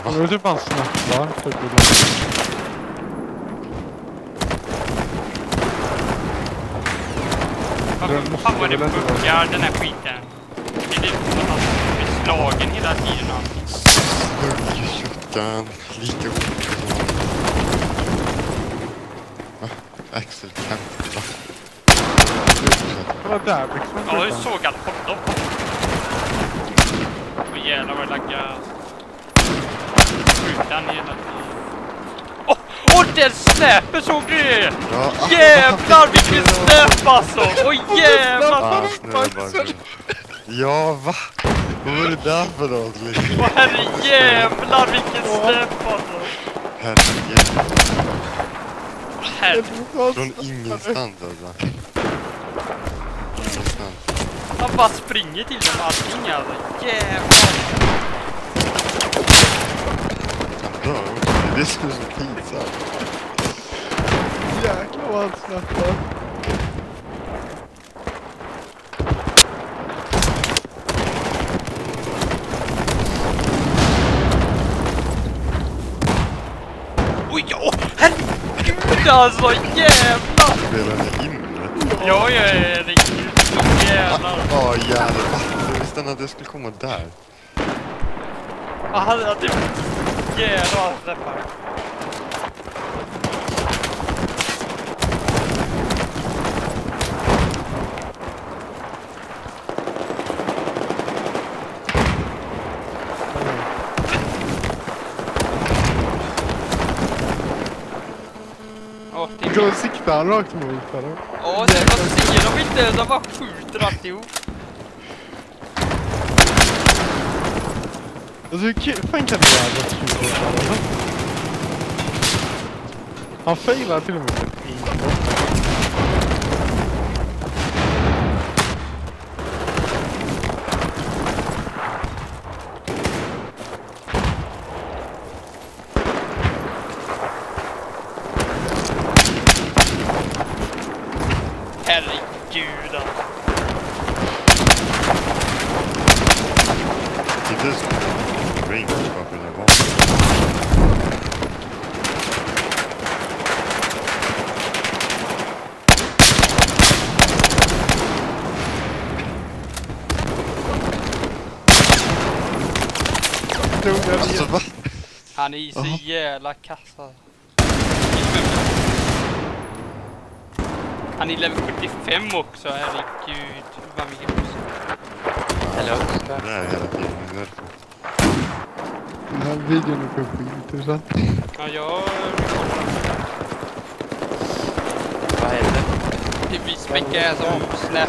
Nu är det bara snabba. Fan vad det buggar den här skiten. Det är det som att han blir slagen hela tiden. Bugg-shotgun. Lika ord. Va? Axel kämpa. Det var där liksom. Ja, jag såg att honom. Åh jävlar vad det laggar. Skjuta han hela tiden. Åh, den snäppen, såg du det? Ja, Jävlar vilken snäpp alltså! Åh jävlar! Ja, va? Vad var det där för något? Åh herre jävlar vilken snäpp alltså! Herregud. Herre. Från ingenstans alltså. Ingenstans. Han bara springer till dem allting alltså. Jävlar! Han dör också. Det är så pinsamt. Jäklar vad han snappar. Oj, åh, herregud alltså, jävlar! Spelar ni in det? Ja, jag är riktigt så jävlar. Ja, jävlar. Jag visste att jag skulle komma där. Han hade jävlar träffar. Då siktar han rakt mot eller? Ja, det ser de inte, de bara skjuter alltihop. Alltså hur fan kan det vara rätt kul? Han failar till och med. Herregud alltså. Det är det som ring varför det var. Alltså va? Han är så jävla kassa. Han är level 75 också, herregud. Vad mycket musik. Hello. Det är hela tiden. Den här videon är för skitintressant. Ja, jag... Vad händer? Det blir späcka som snäpp.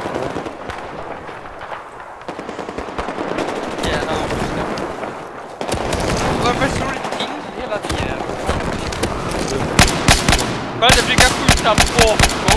Jävlar vad snäpp. Varför slår det till hela tiden? Kolla, det brukar skjuta bakom.